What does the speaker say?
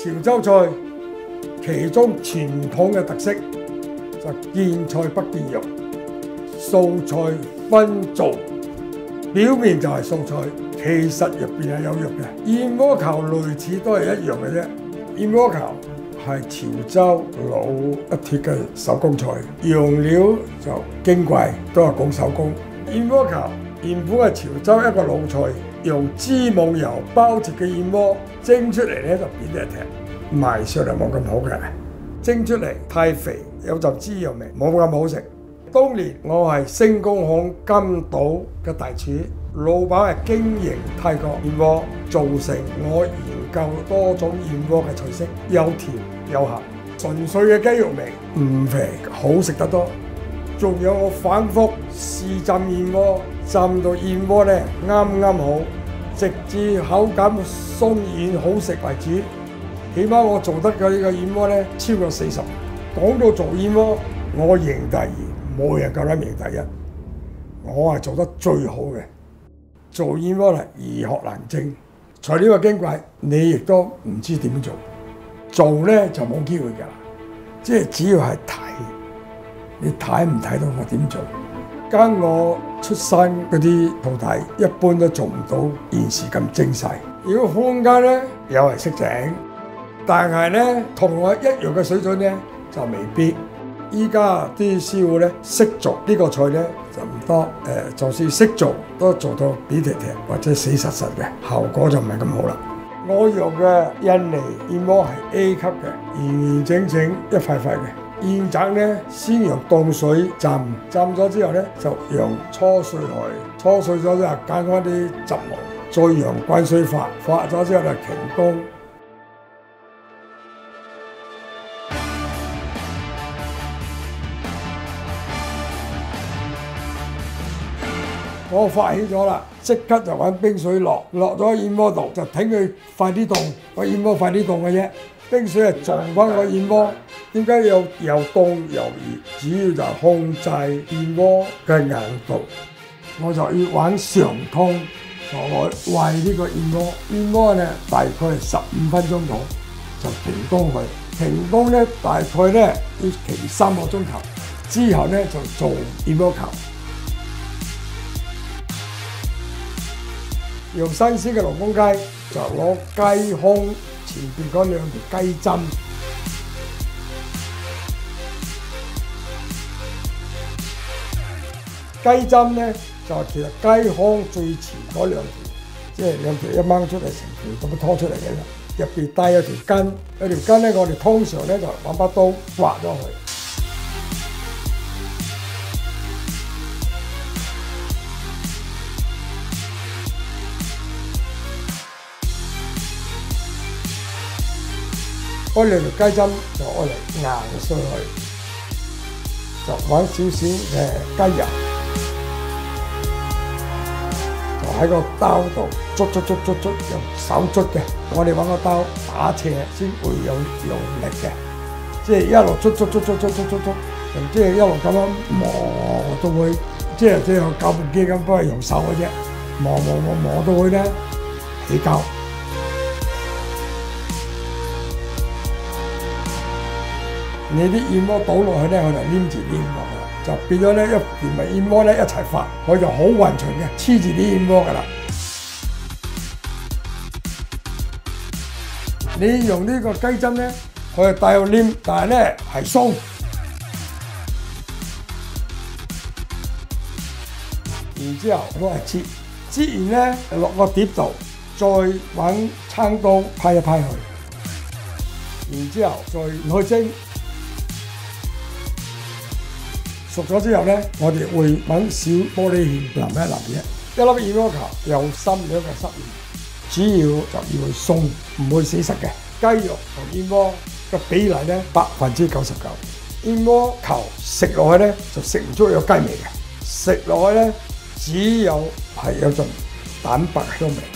潮州菜其中傳統嘅特色就見菜不見肉，素菜分做，表面就係素菜，其實入邊係有肉嘅。燕窩球類似都係一樣嘅啫。燕窩球係潮州老一撇嘅手工菜，用料就矜貴，都係講手工。燕窩球原本係潮州一個老菜，用芝麻油包住嘅燕窩蒸出嚟咧就扁一踢，賣上嚟冇咁好嘅，蒸出嚟太肥，有陣滋油味，冇咁好食。當年我係星光行金島嘅大廚，老闆係經營泰國燕窩，造成我研究多種燕窩嘅菜式，有甜有鹹，純粹嘅雞肉味，唔肥，好食得多。仲有我反覆試浸燕窩，浸到燕窩咧啱啱好，直至口感鬆軟好食為止。起碼我做得嘅呢個燕窩咧超過40年。講到做燕窩，我贏第二，冇人夠膽贏第一。我係做得最好嘅。做燕窩係易學難精，材料係矜貴，你亦都唔知點做。做咧就冇機會㗎啦，即係只要係睇。你睇唔睇到我點做？跟我出身嗰啲徒弟，一般都做唔到現時咁精細。如果坊間咧有人識整，但係咧同我一樣嘅水準咧就未必。依家啲師傅咧識做呢個菜咧就唔多，就算識做都做到扁踢踢或者死實實嘅，效果就唔係咁好啦。我用嘅印尼燕窩係 A 級嘅，完完整整一塊塊嘅。燕盞咧，先用凍水浸，浸咗之後咧就用搓碎佢，搓碎咗之後揀翻啲汁毛，再用滾水發，發咗之後就擎乾。我發起咗啦，即刻就揾冰水落咗燕窩度，就睇佢快啲凍，個燕窩快啲凍嘅啫。冰水係撞翻個燕窩，點解又凍又熱？主要就係控制燕窩嘅硬度。我就要揾常湯，我煨呢個燕窩。燕窩咧大概係15分鐘到，就停乾佢。停乾咧大概咧要停3個鐘頭，之後咧就做燕窩球。用新鮮嘅龍宮雞，就攞雞胸前邊嗰2條雞針，雞針咧就其實雞胸最前嗰2條，即係2條一掹出嚟成條咁樣拖出嚟嘅啦。入邊帶有條筋，有條筋咧我哋通常咧就揾把刀刮咗佢。嗰2條雞針就愛嚟硬碎佢，就揾少少嘅雞油，就喺個刀度捽，用手捽嘅。我哋揾個刀打斜先會有用力嘅，即係一路捽，即係一路咁樣磨到佢，即係最後攪拌機咁，不過用手嘅啫，磨到佢咧起膠。你啲燕窩倒落去咧，佢就黏住啲燕窩噶啦，就變咗咧一連埋燕窩咧一齊發，佢就好勻循嘅，黐住啲燕窩噶啦。你用呢個雞針咧，佢係帶有黏，但係咧係鬆。然之後都係切完咧落個碟度，再揾餐刀批一批佢，然之後再去蒸。熟咗之後咧，我哋會揾小玻璃芡淋一淋嘅。1粒燕窩球又深2個濕鹽，主要就要佢鬆，唔會死實嘅。雞肉同燕窩嘅比例咧99%。燕窩球食落去咧就食唔出有雞味嘅，食落去咧只有係有陣蛋白香味。